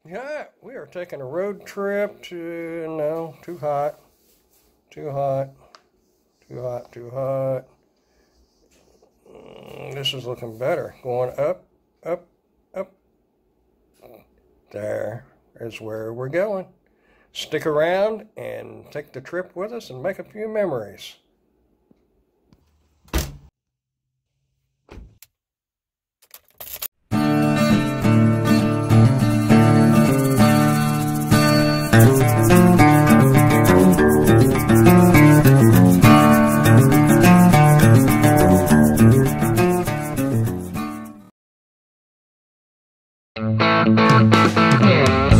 Yeah, we are taking a road trip to, no, too hot, too hot, too hot, too hot. This is looking better. Going up, up, up. There is where we're going. Stick around and take the trip with us and make a few memories. Yeah.